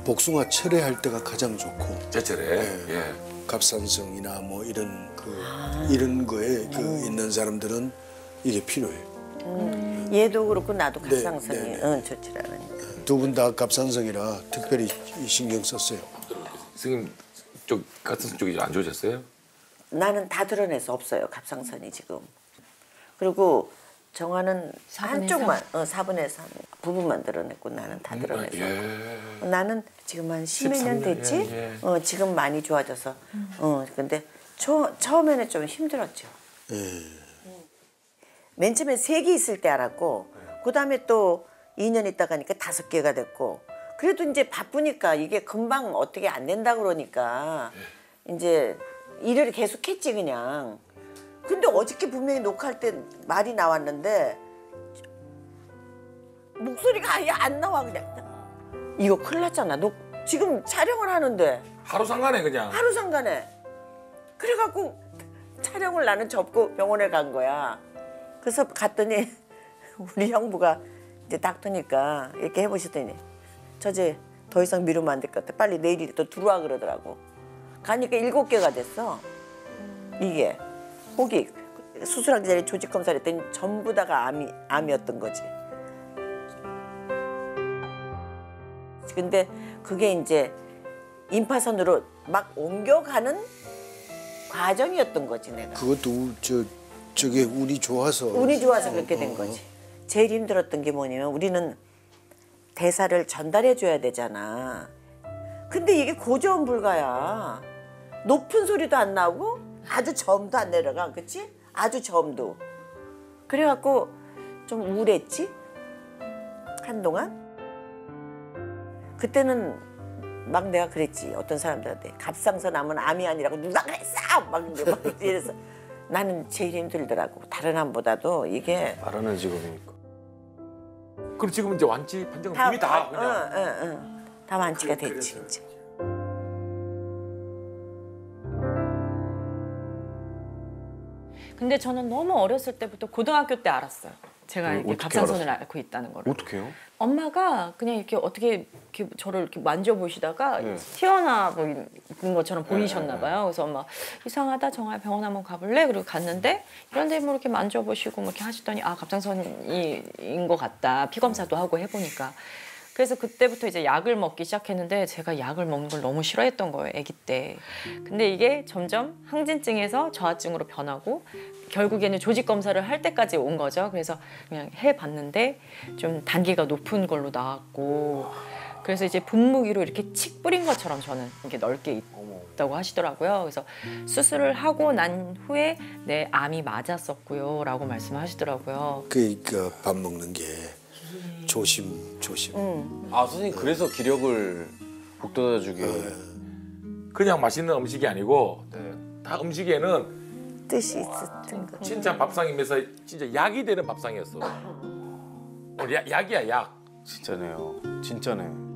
복숭아 철회할 때가 가장 좋고. 제철에. 예. 예. 갑상선이나 뭐 이런 이런 거에 있는 사람들은 이게 필요해요. 얘도 그렇고 나도 네, 갑상선이 네, 네. 좋지라는. 두 분 다 갑상선이라 특별히 신경 썼어요. 선생님 쪽 같은 쪽이 안 좋으셨어요? 나는 다 드러내서 없어요. 갑상선이 지금. 그리고 정화는 4분의 한쪽만 4분의 3 부분만 드러냈고 나는 다 드러내서. 예. 나는 지금 한 10몇 년 13년, 됐지. 예. 지금 많이 좋아져서. 근데 처음에는 좀 힘들었죠. 맨 처음에 3개 있을 때 알았고, 그다음에 또 2년 있다가 하니까 5개가 됐고, 그래도 이제 바쁘니까 이게 금방 어떻게 안 된다 그러니까 이제 일을 계속했지 그냥. 근데 어저께 분명히 녹화할 때 말이 나왔는데 목소리가 아예 안 나와 그냥. 이거 큰일 났잖아. 지금 촬영을 하는데 하루 상간에 그냥. 하루 상간에. 그래갖고 촬영을 나는 접고 병원에 간 거야. 그래서 갔더니 우리 형부가 이제 닥터니까 이렇게 해보시더니 저제 더 이상 미루면 안 될 것 같아. 빨리 내일 또 들어와 그러더라고. 가니까 7개가 됐어. 이게 혹이 수술하기 전에 조직 검사를 했더니 전부 다가 암이었던 거지. 근데 그게 이제 임파선으로 막 옮겨가는 과정이었던 거지 내가. 그것도 저게 운이 좋아서. 운이 좋아서 그렇게 된 거지. 제일 힘들었던 게 뭐냐면 우리는 대사를 전달해 줘야 되잖아. 근데 이게 고저음 불가야. 높은 소리도 안 나오고 아주 저음도 안 내려가. 그치? 아주 저음도. 그래갖고 좀 우울했지? 한동안? 그때는 막 내가 그랬지. 어떤 사람들한테 갑상선 암은 암이 아니라고 누가 그랬어! 막 이래서 나는 제일 힘들더라고. 다른 암보다도 이게 말하는 직업이니까. 그럼 지금 이제 완치 판정은 이미 다 그냥. 다 완치가 됐지 이제. 근데 저는 너무 어렸을 때부터 고등학교 때 알았어요. 제가 이렇게 갑상선을 앓고 있다는 거를. 어떻게요? 엄마가 그냥 이렇게 어떻게 이렇게 저를 이렇게 만져보시다가 튀어나와 보이는 것처럼 보이셨나 봐요. 그래서 엄마 이상하다 정아야 병원 한번 가볼래? 그리고 갔는데 이런데 뭐 이렇게 만져보시고 뭐 이렇게 하시더니 아 갑상선인 것 같다. 피 검사도 하고 해보니까. 그래서 그때부터 이제 약을 먹기 시작했는데 제가 약을 먹는 걸 너무 싫어했던 거예요, 아기 때. 근데 이게 점점 항진증에서 저하증으로 변하고 결국에는 조직 검사를 할 때까지 온 거죠. 그래서 그냥 해봤는데 좀 단계가 높은 걸로 나왔고 그래서 이제 분무기로 이렇게 칙 뿌린 것처럼 저는 이렇게 넓게 있다고 하시더라고요. 그래서 수술을 하고 난 후에 내 암이 맞았었고요 라고 말씀하시더라고요. 그러니까 밥 먹는 게 조심. 아 선생님 그래서 기력을 북돋아주게. 그냥 맛있는 음식이 아니고 다 음식에는 뜻이 있었던 거. 진짜 밥상이면서 진짜 약이 되는 밥상이었어. 약이야 약. 진짜네요. 진짜네.